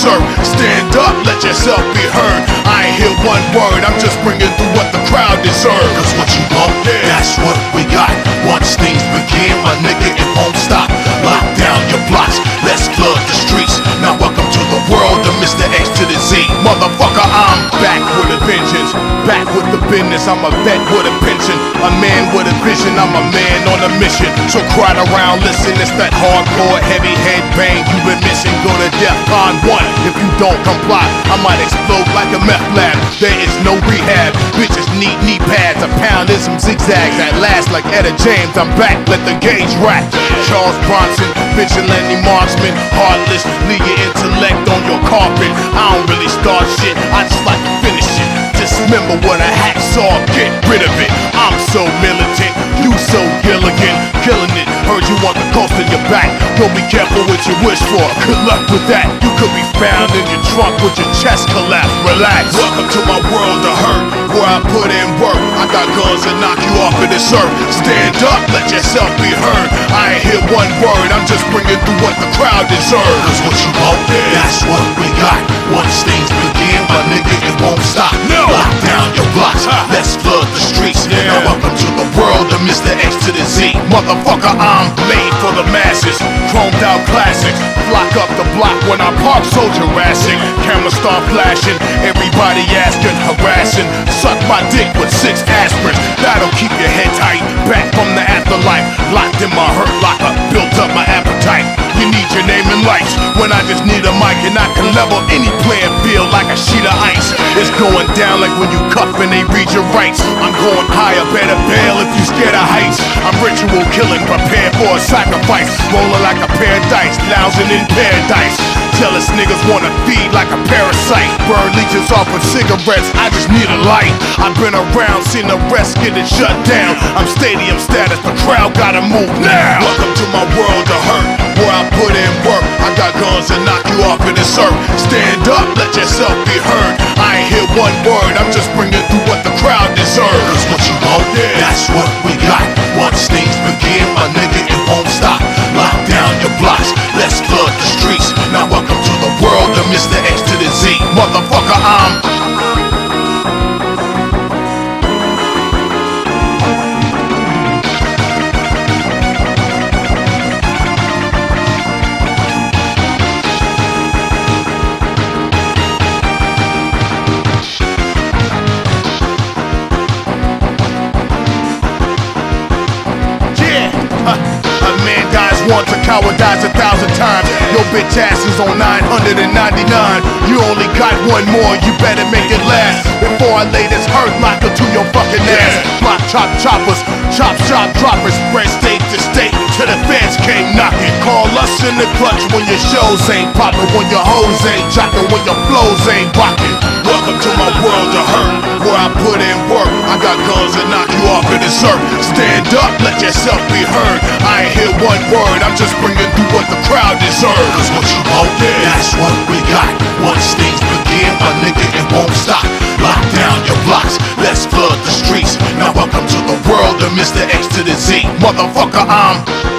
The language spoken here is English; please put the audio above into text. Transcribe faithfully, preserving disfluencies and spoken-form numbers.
deserve. Stand up, let yourself be heard. I ain't hear one word, I'm just bringing through what the crowd deserves. Cause what you want, that's what we got. Once things begin, my nigga, it won't stop. Lock down your blocks, let's flood the streets. Now welcome to the world of Mister X to the Z. Motherfucker, I'm back with a vengeance. Back with the business, I'm a vet with a pension. A man with a vision, I'm a man on a mission. So crowd around, listen, it's that hardcore, heavy head bang you've been missing. Go to DEFCON one, if you don't comply, I might explode like a meth lab. There is no rehab, bitches need knee pads. A pound in some zigzags that last like Etta James. I'm back, let the gauge rack. Charles Bronson, vigilante marksman, heartless, leave your intellect on your carpet. I don't really start shit, I just like to finish it. Dismember what a hacksaw, get rid of it. I'm so militant, you so Gilligan, killing it. Heard you want the coast in your back, don't be careful what you wish for. Good luck with that, you could be found in your trunk with your chest collapsed. Relax, welcome to my world of hurt, where I put in work. I got guns that knock you off of this earth. Stand up, let yourself be heard. I ain't hear one word, I'm just bringing through what the crowd deserves. Cause what you want, that's what we got. Once things begin, my nigga, it won't stop. No. Lock down your blocks, let's flood the streets. Yeah. Now welcome to the world of Mister X to the Z. Motherfucker, I'm made for the masses. Chromed out classics, flock up the block when I park soldier racing. Cameras start flashing, everybody asking, harassing. Suck my dick with six aspirins, that'll keep your head tight. Back from the afterlife, locked in my hurt locker, built up my appetite. You need your name and lights, when I just need a mic and I can level any playing field like a sheet of ice. It's going down like when you cuff and they read your rights. I'm going higher, better bail if you scared of heights. I'm ritual killing, prepared for a sacrifice. Rolling like a pair of dice, lounging in paradise. Jealous niggas wanna feed like a parasite. Burn leeches off with cigarettes, I just need a light. I've been around, seen the rest get it shut down. I'm stadium status, the crowd gotta move now. Welcome to my world of hurt, where I put in work. I got guns that knock you off of this earth. Stand up, let yourself be heard. I ain't hear one word, I'm just bringing through what the crowd deserves. Cause what you want, that's what we got. Once things begin, my nigga, it won't stop. Lock down your blocks, let's flood the streets. Now welcome to the world of Mister X to the Z. Motherfucker, I'm once, a coward dies a thousand times. Your bitch ass is on nine hundred ninety-nine. You only got one more, you better make it last. Before I lay this hurt locker to your fucking ass. Block chop choppers, chop chop droppers. Spread state to state till the feds came knocking. Call us in the clutch when your shows ain't popping, when your hoes ain't jocking, when your flows ain't rocking. Welcome to my world of hurt, where I put in work. I got guns that knock you off of this earth. Stand up, let yourself be heard. I ain't hear one word, I'm just bringing through what the crowd deserves. Cause what you want, that's what we got. Once things begin, my nigga, it won't stop. Lock down your blocks, let's flood the streets. Now welcome to the world of Mister X to the Z. Motherfucker, I'm